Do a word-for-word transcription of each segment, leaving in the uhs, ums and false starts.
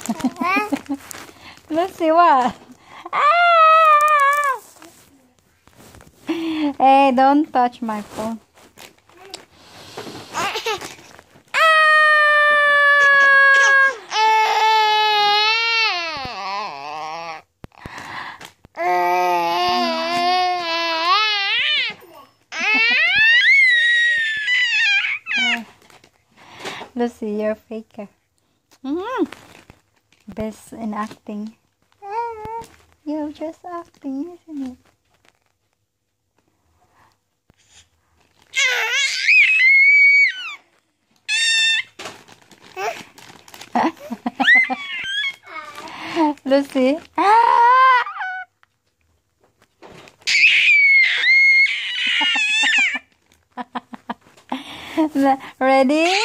Lucy, what? Ah! Hey, don't touch my phone. Lucy, you're a faker. Mm-hmm. Best in acting. Ah, you're just acting, isn't it? Lucy. Ah! Ready?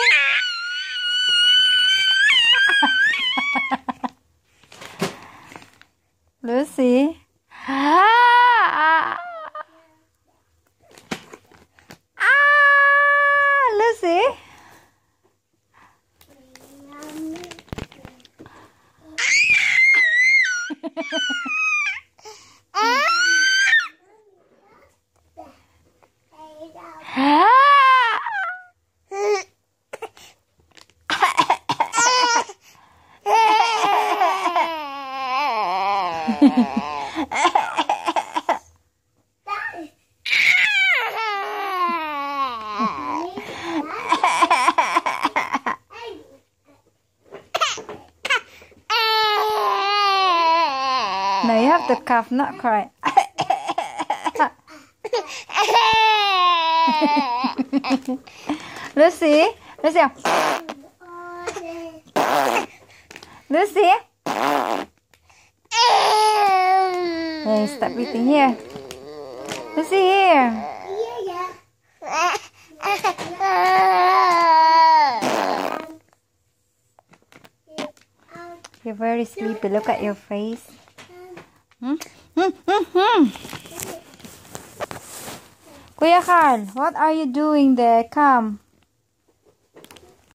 Lucy. Ah! Ah! Lucy. No, you have to cough, not cry. Lucy, Lucy, Lucy. Hey, stop eating here. Lucy, here. You're very sleepy. Look at your face. Hmm? Hmm, hmm, hmm. Kuya Carl, what are you doing there? Come.